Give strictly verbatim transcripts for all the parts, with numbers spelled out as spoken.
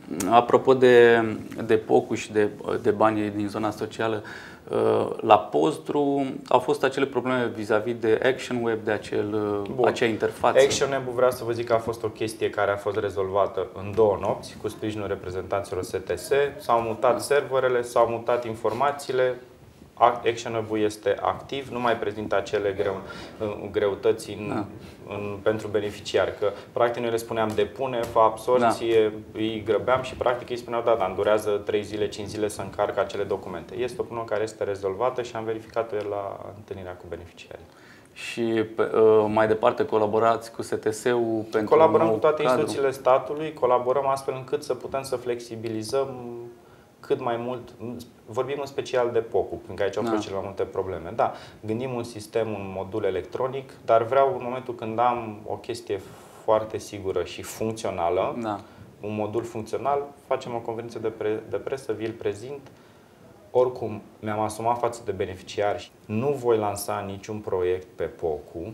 Apropo de, de P O C-ul și de, de banii din zona socială, la Postru au fost acele probleme vis-a-vis de ActionWeb, de acel, acea interfață. ActionWeb-ul vreau să vă zic că a fost o chestie care a fost rezolvată în două nopți cu sprijinul reprezentanților S T S. S-au mutat da. serverele, s-au mutat informațiile. ActionWeb-ul este activ, nu mai prezintă acele greu, greutăți în, da. în, pentru beneficiari. Că practic noi le spuneam depune, fă absorție, da. îi grăbeam și practic îi spuneau da, dar îmi durează trei zile, cinci zile să încarcă acele documente. Este o problemă care este rezolvată și am verificat-o la întâlnirea cu beneficiarii. Și mai departe colaborați cu S T S-ul pentru Colaborăm cu toate cadru. instituțiile statului, colaborăm astfel încât să putem să flexibilizăm cât mai mult, vorbim în special de P O C-ul, pentru că aici au fost cele mai multe probleme. Da, gândim un sistem, un modul electronic, dar vreau în momentul când am o chestie foarte sigură și funcțională, da. un modul funcțional, facem o conferință de, pre, de presă, vi-l prezint. Oricum, mi-am asumat față de beneficiari, nu voi lansa niciun proiect pe P O C-ul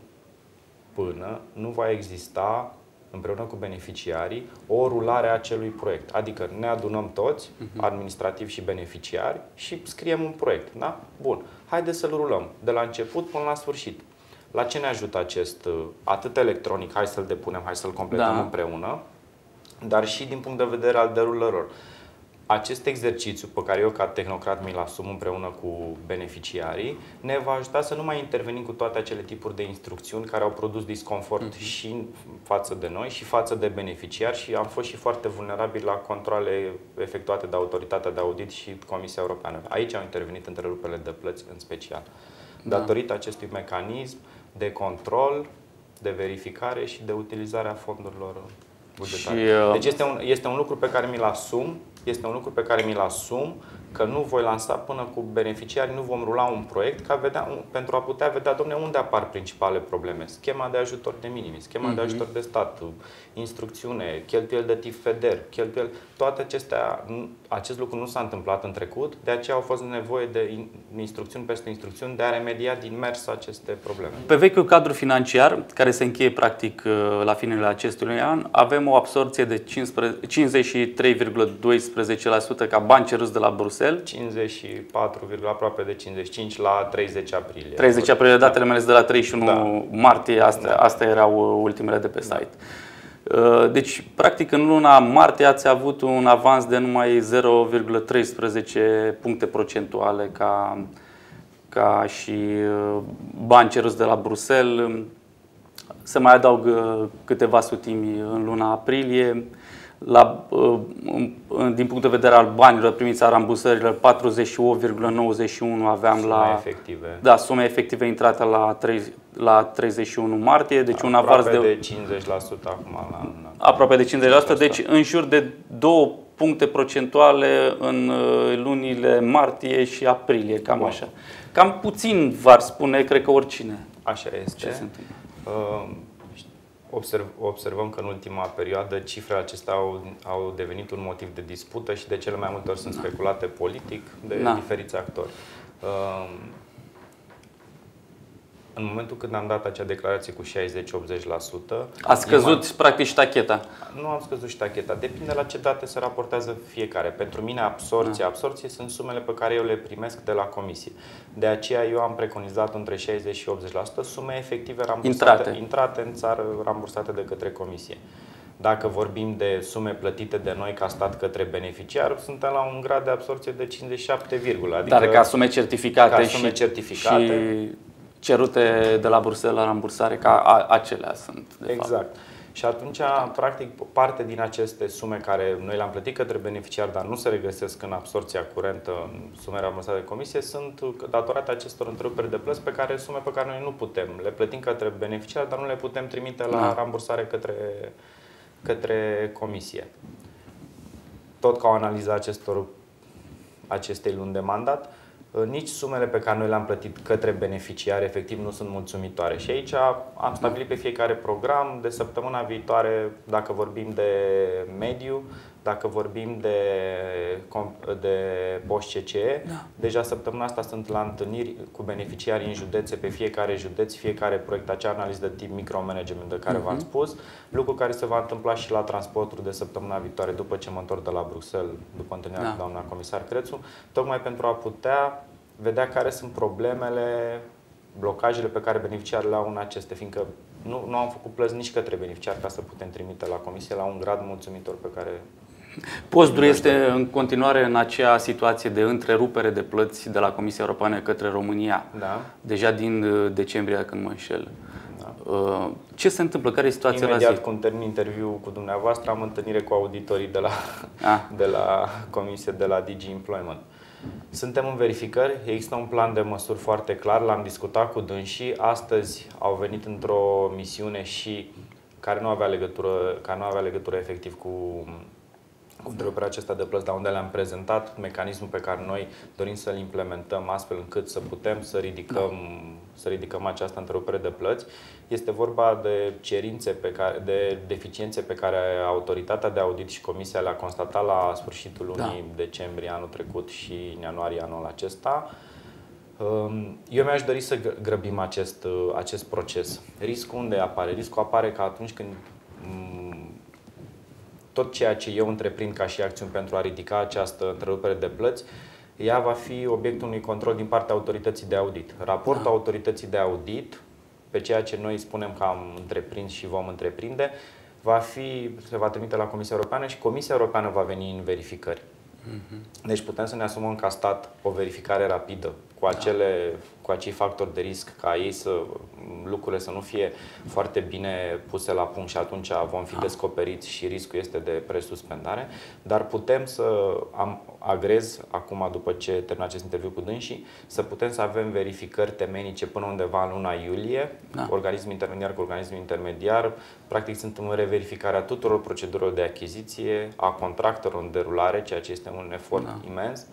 până nu va exista împreună cu beneficiarii, o rulare a acelui proiect. Adică ne adunăm toți, administrativ și beneficiari, și scriem un proiect. Da? Bun. Haideți să-l rulăm de la început până la sfârșit. La ce ne ajută acest, atât electronic, hai să-l depunem, hai să-l completăm da. împreună, dar și din punct de vedere al derulărilor. Acest exercițiu pe care eu ca tehnocrat mi-l asum împreună cu beneficiarii ne va ajuta să nu mai intervenim cu toate acele tipuri de instrucțiuni care au produs disconfort uh-huh. și față de noi și față de beneficiari și am fost și foarte vulnerabili la controale efectuate de Autoritatea de Audit și Comisia Europeană. Aici au intervenit întreruperile de plăți în special. Da. Datorită acestui mecanism de control, de verificare și de utilizare a fondurilor bugetare. Și, uh... Deci este un, este un lucru pe care mi-l asum Este un lucru pe care mi-l asum, că nu voi lansa până cu beneficiari, nu vom rula un proiect ca vedea, pentru a putea vedea, domne, unde apar principale probleme. Schema de ajutor de minimis, schema mm-hmm. de ajutor de stat, instrucțiune, cheltuieli de tip FEDER, cheltuieli, toate acestea, acest lucru nu s-a întâmplat în trecut, de aceea au fost nevoie de instrucțiuni peste instrucțiuni de a remedia din mers aceste probleme. Pe vechiul cadru financiar, care se încheie practic la finele acestui an, avem o absorbție de cincizeci și trei virgulă doisprezece la sută ca bani ceruți de la Bruxelles. cincizeci și patru, aproape de cincizeci și cinci la treizeci aprilie. treizeci aprilie, datele mele de la treizeci și unu da. martie, astea, da. astea erau ultimele de pe site. Da. Deci, practic, în luna martie ați avut un avans de numai zero virgulă treisprezece puncte procentuale ca, ca și bani ceruți de la Bruxelles. Se mai adaugă câteva sutimi în luna aprilie. La, din punct de vedere al banilor primiți, a rambursărilor, patruzeci și opt virgulă nouăzeci și unu aveam sume la efective. Da, sume efective intrate la, la treizeci și unu martie, deci un avans de, de cincizeci la sută acum la aproape de cincizeci la sută, deci în jur de două puncte procentuale în lunile martie și aprilie, cam Bun. așa. Cam puțin v-ar spune, cred că oricine. Așa este. Ce se întâmplă? Uh, Observ, observăm că în ultima perioadă cifrele acestea au, au devenit un motiv de dispută și de cele mai multe ori sunt speculate politic de da. diferiți actori. În momentul când am dat acea declarație cu șaizeci la optzeci la sută... A scăzut practic ștacheta. Nu am scăzut ștacheta. Depinde la ce date se raportează fiecare. Pentru mine absorție, da. absorție sunt sumele pe care eu le primesc de la comisie. De aceea eu am preconizat între șaizeci și optzeci la sută sume efective rambursate, intrate. intrate în țară, rambursate de către comisie. Dacă vorbim de sume plătite de noi ca stat către beneficiar, suntem la un grad de absorție de cincizeci și șapte, adică dar ca sume certificate, ca sume și, certificate și cerute de la Bruxelles la rambursare, ca a, acelea sunt, de exact. fapt. Și atunci, practic, parte din aceste sume care noi le-am plătit către beneficiar, dar nu se regăsesc în absorția curentă, în sume rambursate de comisie, sunt datorate acestor întreruperi de plăți pe care sume pe care noi nu putem. Le plătim către beneficiar, dar nu le putem trimite la da. rambursare către, către comisie. Tot ca o analiză acestor, acestei luni de mandat, nici sumele pe care noi le-am plătit către beneficiari efectiv nu sunt mulțumitoare. Și aici am stabilit pe fiecare program de săptămâna viitoare, dacă vorbim de mediu, Dacă vorbim de, de post C C E, da. deja săptămâna asta sunt la întâlniri cu beneficiarii în județe, pe fiecare județ, fiecare proiect, acea analiză de tip micromanagement de care uh-huh. v-am spus, lucru care se va întâmpla și la transportul de săptămâna viitoare, după ce mă întorc de la Bruxelles, după întâlnirea da. cu doamna comisar Crețu, tocmai pentru a putea vedea care sunt problemele, blocajele pe care beneficiarii le au în aceste, fiindcă nu, nu am făcut plăți nici către beneficiari ca să putem trimite la comisie la un grad mulțumitor pe care... Postdru este în continuare în acea situație de întrerupere de plăți de la Comisia Europeană către România, da. deja din decembrie, când mă înșel. Da. Ce se întâmplă? Care e situația Imediat la zi? când termin interviul cu dumneavoastră, am întâlnire cu auditorii de la, de la comisie, de la D G Employment. Suntem în verificări, există un plan de măsuri foarte clar, l-am discutat cu dânsii. Astăzi au venit într-o misiune și care nu avea legătură, care nu avea legătură efectiv cu, cu întreruperea acesta de plăți, dar unde le-am prezentat mecanismul pe care noi dorim să-l implementăm astfel încât să putem să ridicăm, să ridicăm această întrerupere de plăți. Este vorba de cerințe, pe care, de deficiențe pe care autoritatea de audit și comisia le-a constatat la sfârșitul lunii da. decembrie anul trecut și în ianuarie anul acesta. Eu mi-aș dori să grăbim acest, acest proces. Riscul unde apare? Riscul apare că atunci când tot ceea ce eu întreprind ca și acțiuni pentru a ridica această întrerupere de plăți, ea va fi obiectul unui control din partea autorității de audit. Raportul da. autorității de audit pe ceea ce noi spunem că am întreprins și vom întreprinde, va fi, se va trimite la Comisia Europeană și Comisia Europeană va veni în verificări. Uh-huh. Deci putem să ne asumăm ca stat o verificare rapidă cu, acele, da. cu acei factori de risc, ca ei să, lucrurile să nu fie foarte bine puse la punct și atunci vom fi da. descoperiți și riscul este de presuspendare. Dar putem să am, agrez, acum după ce termin acest interviu cu dânsii, să putem să avem verificări temenice până undeva în luna iulie, da. organism intermediar cu organism intermediar. Practic sunt în reverificarea tuturor procedurilor de achiziție, a contractelor în derulare, ceea ce este un efort da. imens,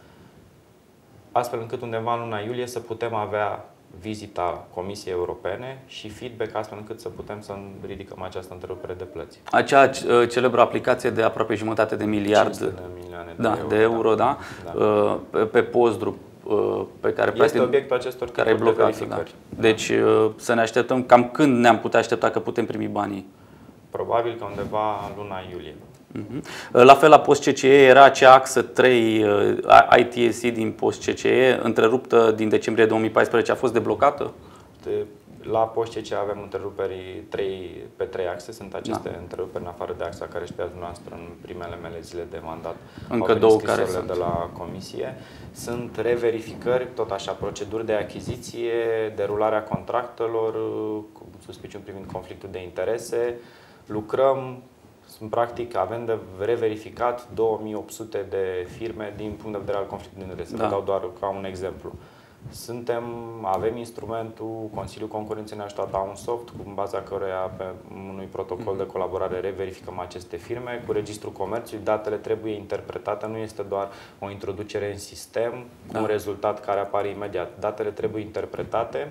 astfel încât undeva în luna iulie să putem avea vizita Comisiei Europene și feedback astfel încât să putem să ridicăm această întrerupere de plăți. Acea celebră aplicație de aproape jumătate de miliard de milioane de, da, euro, de euro, da, da. Pe, pe Postdru, pe care este obiectul acestor care e blocat, de verificări. Da. Deci să ne așteptăm, cam când ne-am putea aștepta că putem primi banii? Probabil că undeva în luna iulie. La fel, la post C C E era acea axă trei I T S I din post C C E, întreruptă din decembrie două mii paisprezece, a fost deblocată? De, la post C C E avem întreruperi trei, pe trei axe, sunt aceste da. întreruperi în afară de axa care știați dumneavoastră în primele mele zile de mandat. Încă două care sunt de la comisie. Sunt reverificări, tot așa, proceduri de achiziție, derularea contractelor, cu suspiciuni privind conflictul de interese. Lucrăm. În practic avem de reverificat două mii opt sute de firme din punct de vedere al conflictului de interese. Da. Vă dau doar ca un exemplu. Suntem, avem instrumentul, Consiliul Concurenței ne-a ajutat un soft cu baza căruia pe unui protocol de colaborare reverificăm aceste firme. Cu Registrul Comerțului datele trebuie interpretate, nu este doar o introducere în sistem cu da. un rezultat care apare imediat. Datele trebuie interpretate.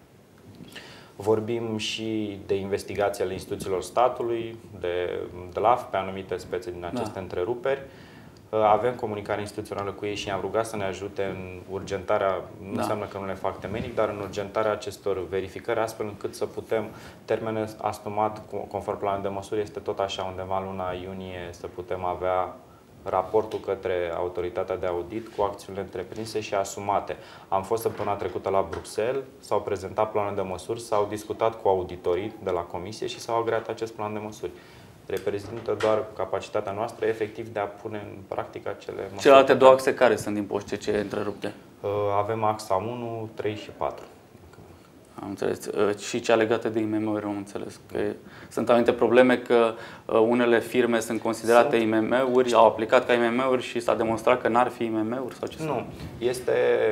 Vorbim și de investigații ale instituțiilor statului, de D L A F, pe anumite spețe din aceste da. întreruperi. Avem comunicare instituțională cu ei și i-am rugat să ne ajute în urgentarea, nu da. înseamnă că nu le fac temenic, dar în urgentarea acestor verificări, astfel încât să putem, termenul asumat conform planului de măsuri este tot așa, undeva în luna iunie, să putem avea raportul către autoritatea de audit cu acțiunile întreprinse și asumate. Am fost săptămâna trecută la Bruxelles, s-au prezentat planul de măsuri, s-au discutat cu auditorii de la comisie și s-au agreat acest plan de măsuri. Reprezintă doar capacitatea noastră efectiv de a pune în practică acele măsuri. Celelalte două axe care sunt din post C C E întrerupte? Avem axa unu, trei și patru. Am înțeles. Și cea legată de I M M-uri, am înțeles. Că sunt anumite probleme că unele firme sunt considerate sunt. I M M-uri, au aplicat ca I M M-uri și s-a demonstrat că n-ar fi I M M-uri sau ce? Nu. Este,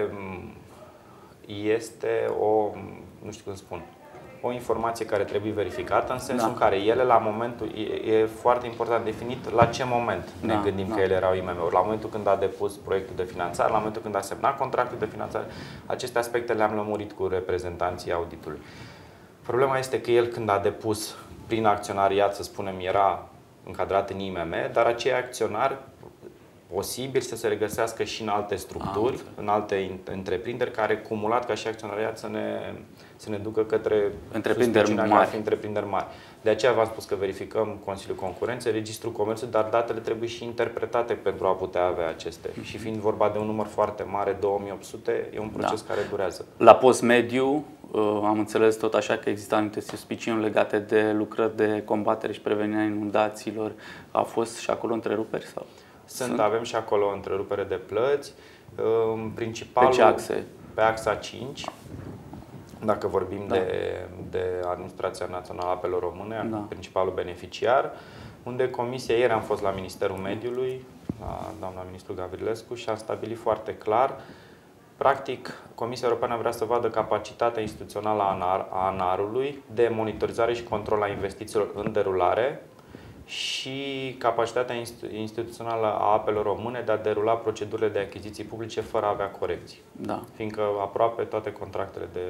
este o, nu știu cum spun, o informație care trebuie verificată în sensul da. în care ele la momentul, e, e foarte important definit la ce moment ne da, gândim da. că ele erau I M M-uri. La momentul când a depus proiectul de finanțare, la momentul când a semnat contractul de finanțare, aceste aspecte le-am lămurit cu reprezentanții auditului. Problema este că el când a depus prin acționariat, să spunem, era încadrat în I M M, dar acei acționari posibil să se regăsească și în alte structuri, ah, în alte întreprinderi care, cumulat ca și acționariat, să ne, să ne ducă către întreprinderi mari. întreprinderi mari. De aceea v-am spus că verificăm Consiliul Concurenței, Registrul Comerțului, dar datele trebuie și interpretate pentru a putea avea aceste. Mm-hmm. Și fiind vorba de un număr foarte mare, două mii opt sute, e un proces da. care durează. La postmediu, am înțeles tot așa că există anumite suspiciuni legate de lucrări de combatere și prevenirea inundațiilor. A fost și acolo întreruperi? Sau? Sunt, Sunt, avem și acolo întrerupere de plăți. Principalul, pe ce axe? Pe axa cinci, dacă vorbim da. de, de Administrația Națională a Apelor Române, da. principalul beneficiar, unde Comisia, ieri am fost la Ministerul Mediului, la doamna ministru Gavrilescu, și a stabilit foarte clar. Practic, Comisia Europeană vrea să vadă capacitatea instituțională a ANAR-ului de monitorizare și control a investițiilor în derulare și capacitatea instituțională a Apelor Române de a derula procedurile de achiziții publice fără a avea corecții. Da. Fiindcă aproape toate contractele de,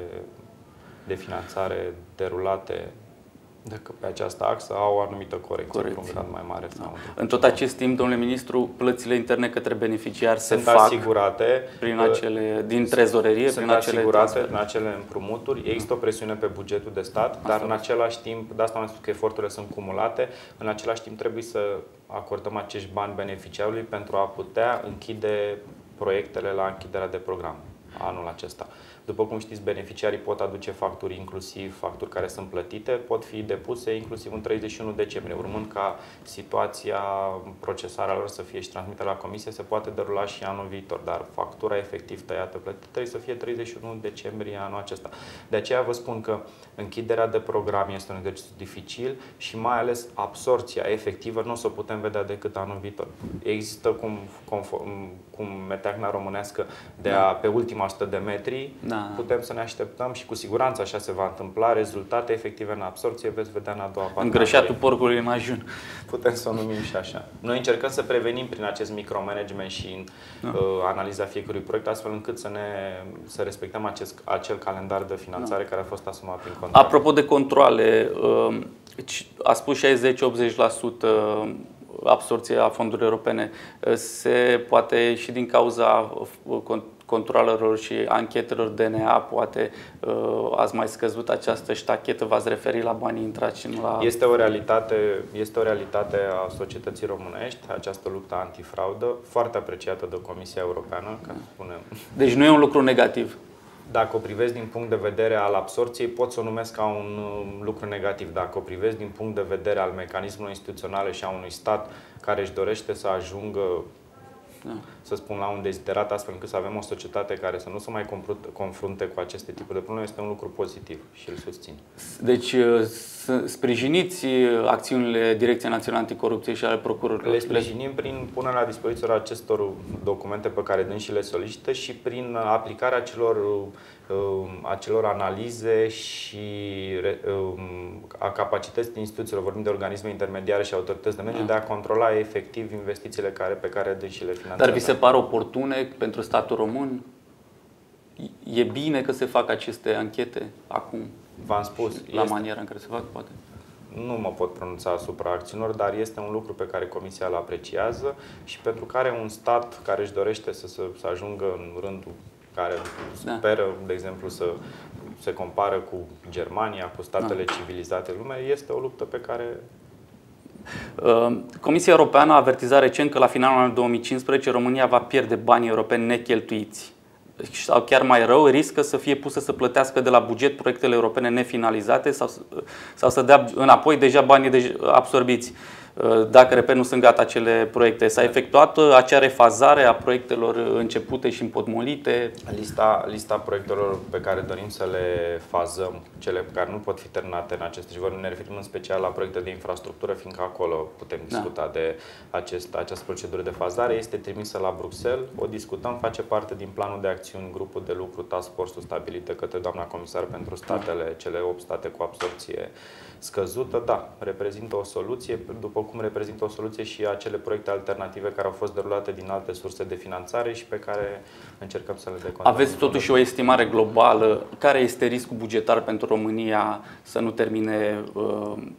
de finanțare derulate de pe această axă au o anumită corecție, într-un grad mai mare. Da. Sau în tot acest timp, domnule ministru, plățile interne către beneficiari sunt se fac asigurate prin acele, din trezorerie, sunt prin acele asigurate transfer. în acele împrumuturi. Există o presiune pe bugetul de stat, Asta dar în același timp, de asta am spus că eforturile sunt cumulate, în același timp trebuie să acordăm acești bani beneficiarului pentru a putea închide proiectele la închiderea de program anul acesta. După cum știți, beneficiarii pot aduce facturi, inclusiv facturi care sunt plătite, pot fi depuse inclusiv în treizeci și unu decembrie, urmând ca situația, procesarea lor să fie și transmite la comisie, se poate derula și anul viitor, dar factura efectiv tăiată plătită trebuie să fie treizeci și unu decembrie anul acesta. De aceea vă spun că închiderea de program este un exercițiu dificil și mai ales absorția efectivă nu o să o putem vedea decât anul viitor. Există cum, conform, cum meteahna românească de a, pe ultima o sută de metri, da. putem să ne așteptăm și cu siguranță așa se va întâmpla, rezultate efective în absorție veți vedea în a doua parte. Îngrășatul porcului în ajun. Putem să o numim și așa. Noi încercăm să prevenim prin acest micromanagement și în da. uh, analiza fiecărui proiect, astfel încât să, ne, să respectăm acest, acel calendar de finanțare da. care a fost asumat prin contract. Apropo de controale, uh, a spus șaizeci la optzeci la sută absorție a fondurilor europene. Se poate și din cauza controalelor și anchetelor D N A, poate ați mai scăzut această ștachetă, v-ați referit la banii intrați în la... Este o realitate, este o realitate a societății românești, această luptă antifraudă, foarte apreciată de Comisia Europeană, ca să spunem. Deci nu e un lucru negativ. Dacă o privesc din punct de vedere al absorției, pot să o numesc ca un lucru negativ. Dacă o privesc din punct de vedere al mecanismului instituționale și a unui stat care își dorește să ajungă, da. să spun, la un deziderat, astfel încât să avem o societate care să nu se mai confrunte cu aceste tipuri de probleme, este un lucru pozitiv și îl susțin. Deci sprijiniți acțiunile Direcției Naționale Anticorupție și ale procurorilor? Le sprijinim prin punerea la dispoziție acestor documente pe care dânsii le solicită și prin aplicarea acelor, acelor analize și a capacității instituțiilor, vorbim de organisme intermediare și autorități de mediu, de a controla efectiv investițiile care, pe care dânsii le finanțează. Dar vi se par oportune pentru statul român? E bine că se fac aceste anchete acum? V-am spus. La este... maniera în care se fac, poate? Nu mă pot pronunța asupra acțiunilor, dar este un lucru pe care Comisia îl apreciază și pentru care un stat care își dorește să, să, să ajungă în rândul care speră, da. de exemplu, să se compară cu Germania, cu statele da. civilizate în lume, este o luptă pe care... Comisia Europeană a avertizat recent că la finalul anului două mii cincisprezece România va pierde banii europeni necheltuiți. Sau chiar mai rău, riscă să fie pusă să plătească de la buget proiectele europene nefinalizate sau, sau să dea înapoi deja banii absorbiți, dacă, repet, nu sunt gata acele proiecte. S-a efectuat acea refazare a proiectelor începute și împotmolite? Lista, lista proiectelor pe care dorim să le fazăm, cele care nu pot fi terminate în aceste și ne referim în special la proiecte de infrastructură, fiindcă acolo putem discuta da. de acest, această procedură de fazare, este trimisă la Bruxelles, o discutăm, face parte din planul de acțiuni, grupul de lucru, task force-ul stabilit de către doamna comisar pentru statele, cele opt state cu absorpție scăzută, da, reprezintă o soluție, după cum reprezintă o soluție și acele proiecte alternative care au fost derulate din alte surse de finanțare și pe care încercăm să le decontăm. Aveți totuși o estimare globală? Care este riscul bugetar pentru România să nu termine uh,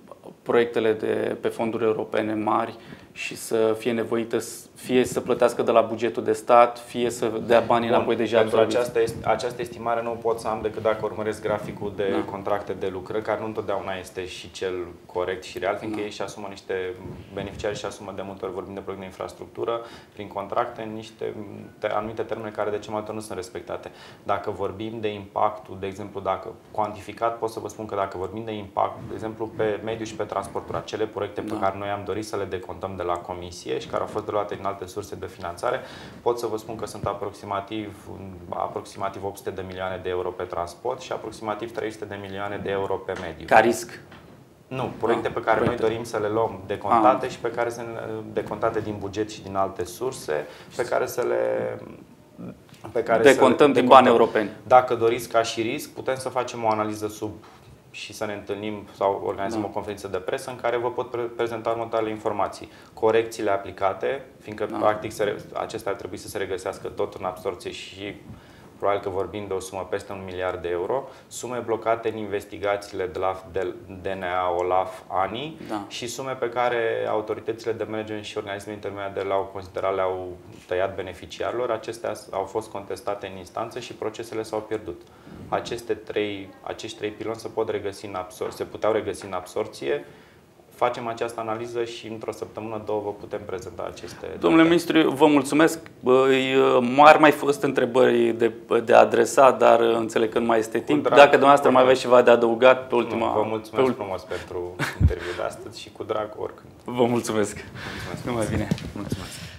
proiectele de pe fonduri europene mari și să fie nevoită fie să plătească de la bugetul de stat, fie să dea banii Bun, înapoi deja pentru absorbiți. această, această estimare nu o pot să am decât dacă urmăresc graficul de Da. contracte de lucrări, care nu întotdeauna este și cel corect și real, fiindcă Da. ei și asumă niște beneficiari și asumă de multe ori, vorbim de proiecte de infrastructură, prin contracte, niște te, anumite termene care de ce mai multe ori nu sunt respectate. Dacă vorbim de impactul, de exemplu, dacă cuantificat, pot să vă spun că dacă vorbim de impact, de exemplu, pe mediu și pe transporturi, acele proiecte pe Da. care noi am dorit să le decontăm de la Comisie și care au fost luate din alte surse de finanțare, pot să vă spun că sunt aproximativ, aproximativ opt sute de milioane de euro pe transport și aproximativ trei sute de milioane de euro pe mediu. Ca risc? Nu, proiecte Ah, pe care proiecte. noi dorim să le luăm decontate Ah. și pe care să decontate din buget și din alte surse, pe care să le pe care Decontăm să le, din bani europeni. Dacă doriți ca și risc, putem să facem o analiză sub și să ne întâlnim sau organizăm Da. o conferință de presă în care vă pot pre prezenta următoarele informații. Corecțiile aplicate, fiindcă Da. practic se, acestea ar trebui să se regăsească tot în absorție și probabil că vorbim de o sumă peste un miliard de euro, sume blocate în investigațiile de la D N A, OLAF, A N I Da. și sume pe care autoritățile de management și organismele intermediare le-au considerat, le-au tăiat beneficiarilor. Acestea au fost contestate în instanță și procesele s-au pierdut. Aceste trei, acești trei piloni se pot regăsi în absorție, se puteau regăsi în absorție. Facem această analiză și într-o săptămână, două vă putem prezenta aceste. Domnule ministru, vă mulțumesc. Ar mai fost întrebări de, de adresat, dar înțeleg că nu mai este timp. drag, Dacă dumneavoastră mai drag. aveți ceva de adăugat pe ultima... Nu, vă mulțumesc pe frumos pentru interviul de astăzi și cu drag oricând. Vă mulțumesc. Mulțumesc. Numai bine. Mulțumesc.